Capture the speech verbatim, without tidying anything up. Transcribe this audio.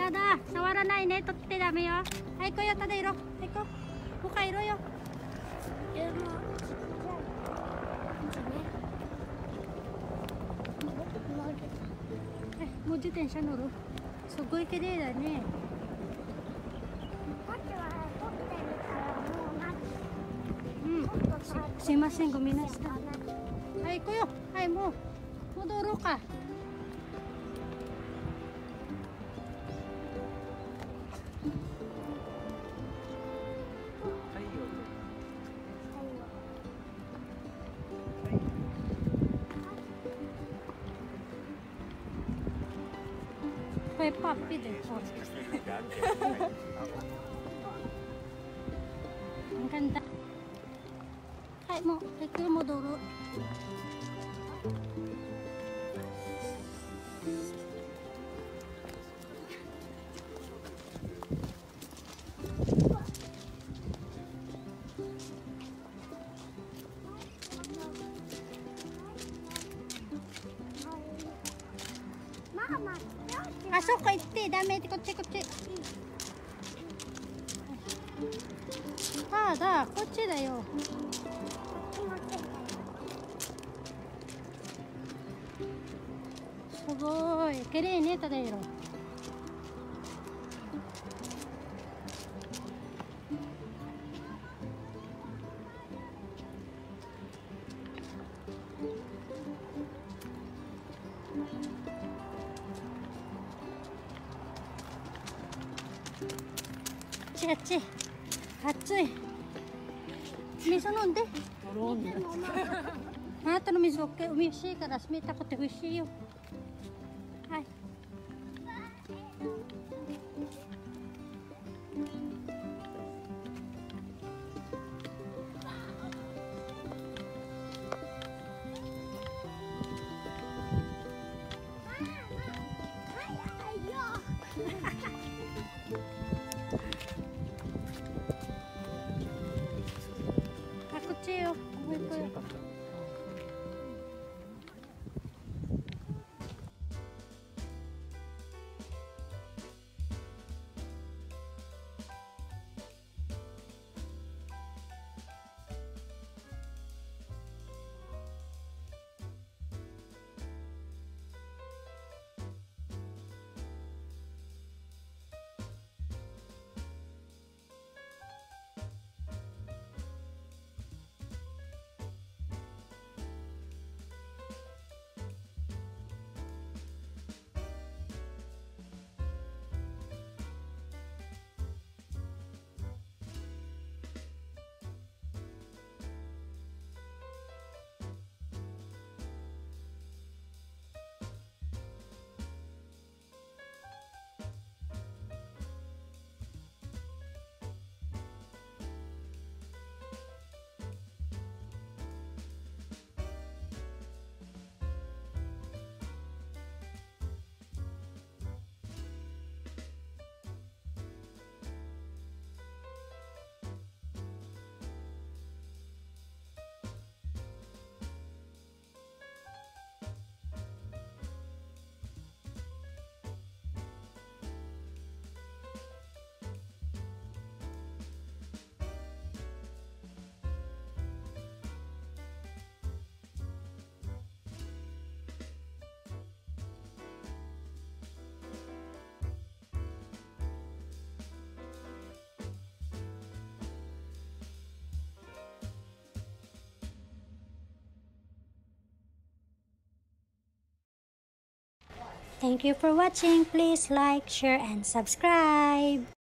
だ。触らないね。取ってダメよ。はい、こよ、ただいろ。はい、こ。buka iro yo. Eh, mau detention uro. すごい綺麗だね。うん。す、すいません、ごめんなさい。はい、行こうよ。はい、もう戻ろうか。May puppy din po. Ang ganda. Ay mo, ito mo duro. Mama. あ、そっか行ってダメってこっちこっち。ああだこっちだよ。すごい綺麗ねただよ。あっちあっち暑い。水飲んで。あなたの水 OK。美味しいから冷たくて美味しいよ。はい。よ。ここ行こう。Thank you for watching. Please like, share, and subscribe.